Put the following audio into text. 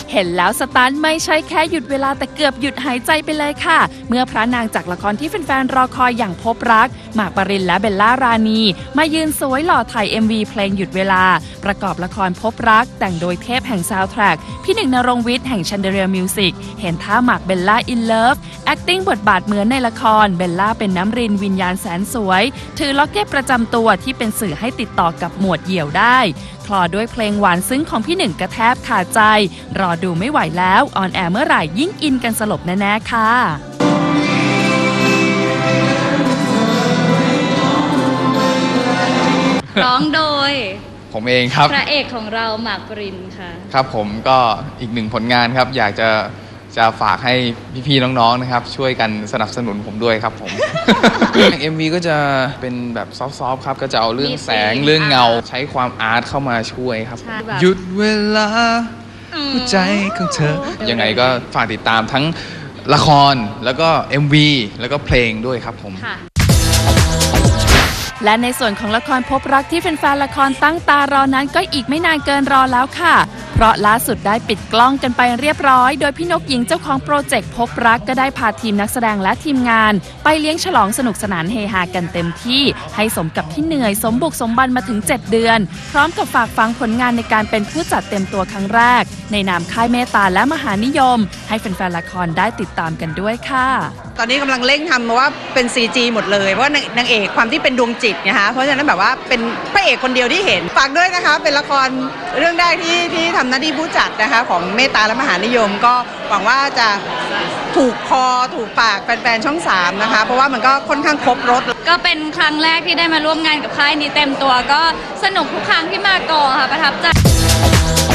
เห็นแล้วสตันไม่ใช่แค่หยุดเวลาแต่เกือบหยุดหายใจไปเลยค่ะเมื่อพระนางจากละครที่แฟนๆรอคอยอย่างพบรักหมากปรินและเบลล่ารานีมายืนสวยหล่อถ่าย MV เพลงหยุดเวลาประกอบละครพบรักแต่งโดยเทพแห่งซาวด์แทร็กพี่หนึ่งณรงค์วิทย์แห่ง Chandelier Music เห็นท่าหมากเบลล่าอินเลิฟ acting บทบาทเหมือนในละครเบลล่าเป็นน้ำรินวิญญาณแสนสวยถือล็อกเก็ตประจำตัวที่เป็นสื่อให้ติดต่อกับหมวดเหยี่ยวได้คลอด้วยเพลงหวานซึ้งของพี่หนึ่งกระแทบขาดใจรอดูไม่ไหวแล้วออนแอร์เมื่อไหร่ยิ่งอินกันสลบแน่ๆค่ะร้องโดยผมเองครับพระเอกของเราหมากปรินค่ะครับผมก็อีกหนึ่งผลงานครับอยากจะฝากให้พี่ๆน้องๆนะครับช่วยกันสนับสนุนผมด้วยครับผม MV ก็จะเป็นแบบซอฟต์ๆครับก็จะเอาเรื่องแสงเรื่องเงาใช้ความอาร์ตเข้ามาช่วยครับหยุดเวลาหัวใจของเธอยังไงก็ฝากติดตามทั้งละครแล้วก็ MV แล้วก็เพลงด้วยครับผมและในส่วนของละครพบรักที่แฟนๆละครตั้งตารอนั้นก็อีกไม่นานเกินรอแล้วค่ะเพราะล่าสุดได้ปิดกล้องกันไปเรียบร้อยโดยพี่นกหญิงเจ้าของโปรเจกต์พบรักก็ได้พาทีมนักแสดงและทีมงานไปเลี้ยงฉลองสนุกสนานเฮฮากันเต็มที่ให้สมกับที่เหนื่อยสมบุกสมบันมาถึง7 เดือนพร้อมกับฝากฝังผลงานในการเป็นผู้จัดเต็มตัวครั้งแรกในนามค่ายเมตตาและมหานิยมให้แฟนๆละครได้ติดตามกันด้วยค่ะตอนนี้กำลังเร่งทำว่าเป็น CG หมดเลยเพราะนางเอกความที่เป็นดวงจิตนะคะเพราะฉะนั้นแบบว่าเป็นพระเอกคนเดียวที่เห็นฝากด้วยนะคะเป็นละครเรื่องแรกที่ทำหน้าที่ผู้จัดนะคะของเมตตาและมหานิยมก็หวังว่าจะถูกคอถูกปากแฟนๆช่อง3นะคะเพราะว่ามันก็ค่อนข้างครบรสก็เป็นครั้งแรกที่ได้มาร่วมงานกับค่ายนี้เต็มตัวก็สนุกทุกครั้งที่มากองค่ะประทับใจ